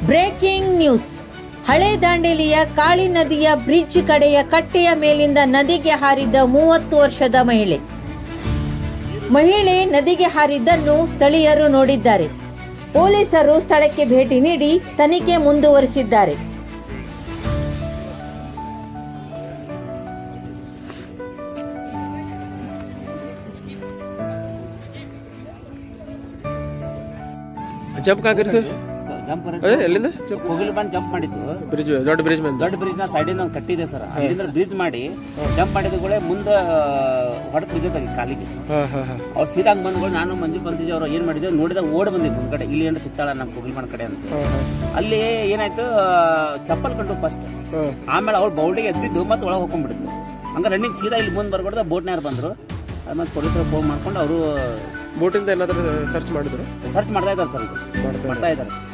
Breaking news. ಹಳೆ ದಾಂಡೇಲಿಯ ಕಾಳಿ ನದಿಯ bridge ಕಡೆಯ ಕಟ್ಟೆಯ ಮೇಲಿಂದ ನದಿಗೆ ಹಾರಿದ್ದ 30 ವರ್ಷದ ಮಹಿಳೆ ನದಿಗೆ ಹಾರಿದ್ದನ್ನು ಸ್ಥಳೀಯರು ನೋಡಿದ್ದಾರೆ. ಪೊಲೀಸರು ಸ್ಥಳಕ್ಕೆ ಭೇಟಿ ನೀಡಿ ತನಿಖೆ ಮುಂದುವರಿಸಿದ್ದಾರೆ. ಜಂಪ್ ಎಲ್ಲಿಂದ ಹೋಗಿಲಿ ಬಂದು ಜಂಪ್ ಮಾಡಿದ್ದು ಬ್ರಿಡ್ಜ್ ದೊಡ್ಡ ಬ್ರಿಡ್ಜ್ ನ ಸೈಡಿಂದ ಒಂದು ಕಟ್ಟಿದೆ ಸರ್. ಅಲ್ಲಿಂದ ಬ್ರಿಡ್ಜ್ ಮಾಡಿ ಜಂಪ್ ಮಾಡಿದ ಕೂಡ ಮುಂದೆ ಹೊಡೆದು ಬಿದ್ದ ಕಾಲಿಗೆ. ಅವ್ರು ಸೀದಾ ಬಂದ್ಗಳು ನಾನು ಮಂಜು ಬಂದಿದ್ದೆ. ಅವ್ರು ಏನ್ ಮಾಡಿದ್ರು ನೋಡಿದಾಗ ಓಡ್ ಬಂದಿದ್ದು ಮುಂದ್ಗಡೆ, ಇಲ್ಲಿ ಏನಾರ ಸಿಗ್ತಾಳ ನಮ್ಮ ಕೋಗಿಲ್ಮನ್ ಕಡೆ ಅಂತ. ಅಲ್ಲಿ ಏನಾಯ್ತು, ಚಪ್ಪಲ್ ಕಂಡು ಫಸ್ಟ್, ಆಮೇಲೆ ಅವ್ರು ಬೌಲ್ಡಿಗೆ ಎದ್ದಿದ್ದು ಮತ್ತೆ ಒಳಗೆ ಹೋಗ್ಕೊಂಡ್ಬಿಡ್ತು. ಹಂಗ ರನ್ನಿಂಗ್ ಸೀದಾ ಇಲ್ಲಿ ಮುಂದೆ ಬರ್ಬಾರ್ದು ಬೋಟ್ನಾರು ಬಂದ್ರು. ಮತ್ತೆ ಪೊಲೀಸರು ಫೋನ್ ಮಾಡ್ಕೊಂಡು ಅವರು ಬೋಟಿಂದ ಏನಾದ್ರು ಸರ್ಚ್ ಮಾಡ್ತಾ ಇದ್ದಾರೆ ಸರ್, ಮಾಡ್ತಾ ಇದ್ದಾರೆ.